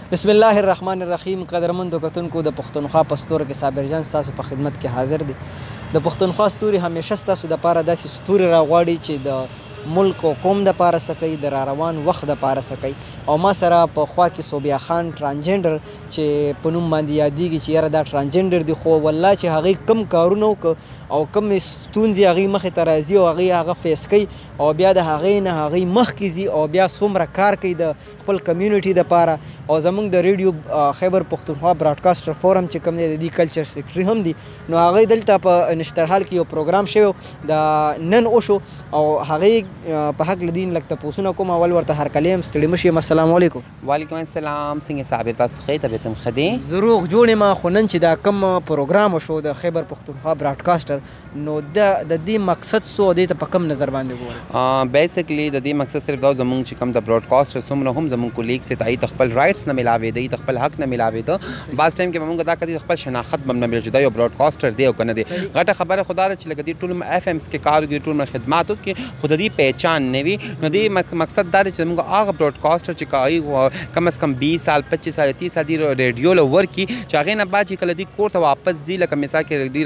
بسم الله الرحمن الرحیم. قدرمندو کتونکو د پښتونخوا په ستورو کې صابر جان ستاسو په خدمت کې حاضر دی. د پښتونخوا ستوري همیشه ستاسو دپاره داسې ستوري راغواړي چې د ملک او قوم دپاره څه کوي، د راروان وخت دپاره څه کوي. او ما سره په خوا کې صوبیا خان ټرانسجنډر چې په نوم باندې یادېږي چې یاره دا ټرانسجنډر دی، خو والله چې هغې کم کارونه وکړه او کمې ستونزې هغې مخې ته راځي او هغې هغه فیس کوي او بیا د هغې نه هغې مخکې ځي او بیا څومره کار کوي د خپل کمیونټي دپاره. او زموږ د ریډیو خیبر پښتونخوا براډکاسټر فورم چې کوم دی د دې کلچر سیکرټري هم دي، نو هغې دلته په نشترحال کې یو پروګرام شوی د نن وشو او هغې په حق لدین لږ تپوسونه کوم. اول ورته هرکلی یم، ستړي مه شئ. السلام علیکم. وعلیکم السلام. څنګه صابر تاسو ښه طبیعت هم ښه دی؟ زه روغ جوړ یم. خو نن چې دا کوم پروګرام وشو د خیبر پښتونخوا براډکاسټر، نو د دې مقصد څه و، دې ته په کوم نظر باندې ګورئ؟ بیسیکلی د دې مقصد صرف دا زموږ چې کوم د براډکاسټر څومره هم زموږ کولیګ سي ته خپل رایټس نه ملاوېده، ته خپل حق نه ملاوېده. بعض ټایم کې به موږ دا کوي خپل شناخت به نه ملي، دا یو براډکاسټر دی او که نه دی. غټه خبره خدا ده چې لکه دې ټول اف ایمس کې کار وکړي، ټول خدمات وکړي، خو د دې پہچان نه وي. نو دې مقصد دا دی چې موږ هغه براډکاسټر چې کوي کم از کم 20 سال 25 سال 30 سال دی ریډیو له ورکي چې هغې نه بعد چې کله دوی کور ته واپس ځي، لکه مثال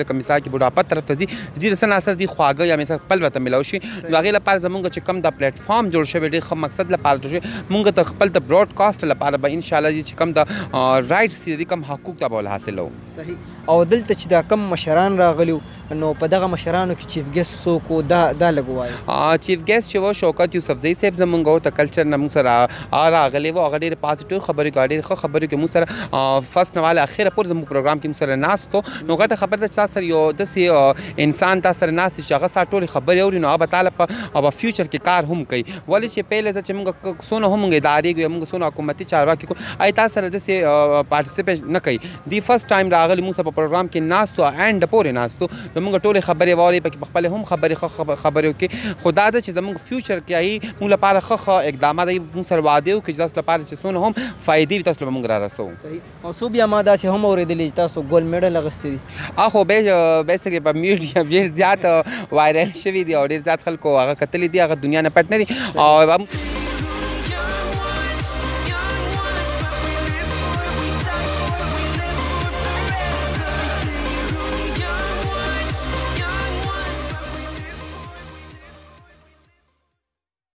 کې بوډاپت طرف ته ځي، دوی د څه نه اثر دي خواږه یا مثال خپل ورته میلاو شي. نو هغې لپاره زموږ چې کوم دا پلیټفارم جوړ شوی ډېر ښه مقصد لپاره جوړ شوی. موږ ته خپل د براډکاسټ لپاره به انشاءالله چې کوم د رایټس دي کوم حقوق ته به حاصلو. صحیح. او دلته چې دا کم مشران راغلي نو په دغه مشرانو کې چیف ګیسټ څوک و، دا لږ ووایه. چیف ګیسټ چې و شوکت یوسفزۍ صاحب زموږ و ته کلچر نه موږ سره راغلی و. هغه ډېرې پازیټیو خبرې کوي، ډېرې ښه خبرې کوي. موږ سره فرسټ نه واله اخره پورې زموږ پروګرام کې موږ سره ناست و. نو غټه خبره ده چې تا سره یو داسې انسان تا سره ناست چې هغه ستا ټولې خبرې اوري، نو هغه به تا په فیوچر کې کار هم کوي. ولې چې پهلې ځل چې موږ څونه هم موږ ادارې کوو، موږ څونه حکومتي چارواکي کوو، هغې تا سره داسې پارټیسپیټ نه کوي. دی فرسټ ټایم راغلي موږ سره په پروګرام کې ناست و، اینډ پورې ناست و. زموږ ټولې خبرې واوري، پکې پخپلې هم خبرې وکړي. خو دا ده چې زموږ فیوچر کې هغې موږ لپاره ښه اقدامات موږ سره وعدې وکړي چې تاسو لپاره چې څونه هم فایدې وي تاسو به موږ را رسوو. صحیح. او څو بیا ما داسې هم اورېدلي چې تاسو ګولډ میډل اخیستی دي؟ خو بیسیکلی په میډیا ډېر زیات وایرل شوي دي او ډېر زیات خلکو هغه کتلي دي، هغه دنیا نه پټ نه دي. او